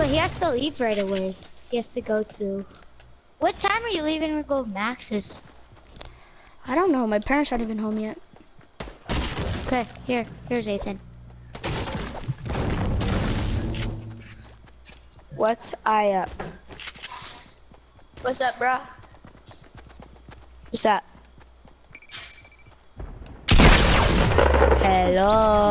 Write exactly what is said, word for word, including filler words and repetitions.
but he has to leave right away. He has to go to... What time are you leaving to go Max's? I don't know. My parents aren't even home yet. Okay, here. Here's Ethan. What's I up? What's up, bro? What's up? Hello.